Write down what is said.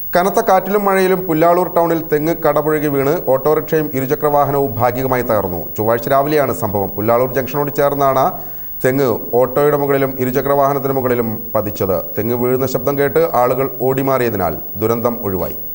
കനത്ത കാറ്റിലും മഴയിലും പുല്ലാളൂർ ടൗണിൽ തെങ്ങ് കടപുഴകി വീണ് ഓട്ടോറിക്ഷയും ഇരുചക്രവാഹനവും ഭാഗികമായി തകർന്നു. ചൊവ്വാഴ്ച രാവിലെയാണ് സംഭവം. പുല്ലാളൂർ ജംഗ്ഷനോട് ചേർന്നാണ് തെങ്ങ് ഓട്ടോയുടെ മുകളിലും ഇരുചക്രവാഹനത്തിന് മുകളിലും പതിച്ചത്. തെങ്ങ് വീഴുന്ന ശബ്ദം കേട്ട് ആളുകൾ ഓടിമാറിയതിനാൽ ദുരന്തം ഒഴിവായി.